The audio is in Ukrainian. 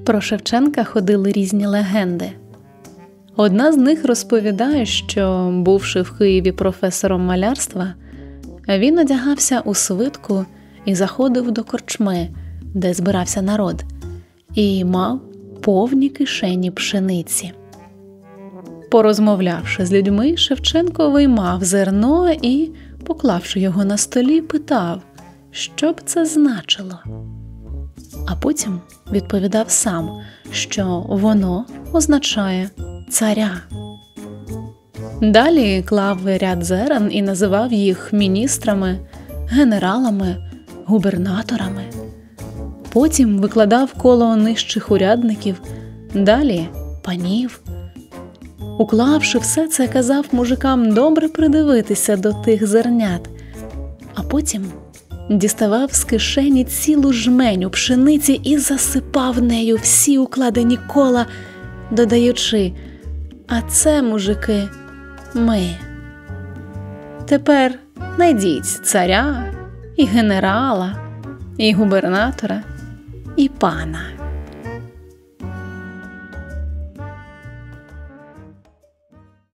Про Шевченка ходили різні легенди. Одна з них розповідає, що, бувши в Києві професором малярства, він одягався у свитку і заходив до корчми, де збирався народ, і мав повні кишені пшениці. Порозмовлявши з людьми, Шевченко виймав зерно і, поклавши його на столі, питав, що б це значило. А потім відповідав сам, що воно означає царя. Далі клав ряд зерен і називав їх міністрами, генералами, губернаторами. Потім викладав коло нижчих урядників, далі панів. Уклавши все це, казав мужикам добре придивитися до тих зернят, а потім діставав з кишені цілу жменю пшениці і засипав нею всі укладені кола, додаючи: «А це, мужики, ми. Тепер найдіть царя, і генерала, і губернатора, і пана».